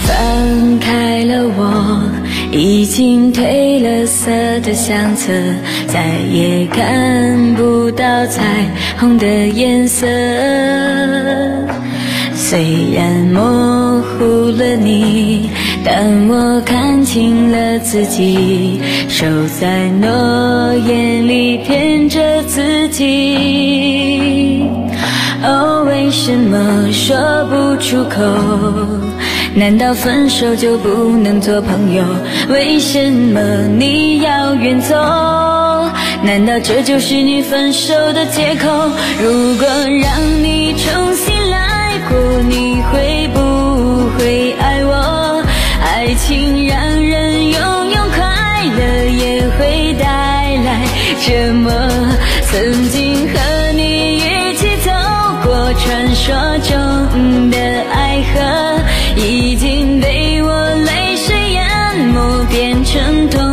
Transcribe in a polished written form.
翻开了我已经褪了色的相册，再也看不到彩虹的颜色。虽然模糊了你，但我看清了自己，守在诺言里骗着自己。哦，为什么说不出口？难道分手就不能做朋友？为什么你要远走？难道这就是你分手的借口？如果让你重新来过，你会不会爱我？爱情让人拥有快乐，也会带来折磨。曾经和你一起走过传说中的爱河，已经被我泪水淹没，变成痛。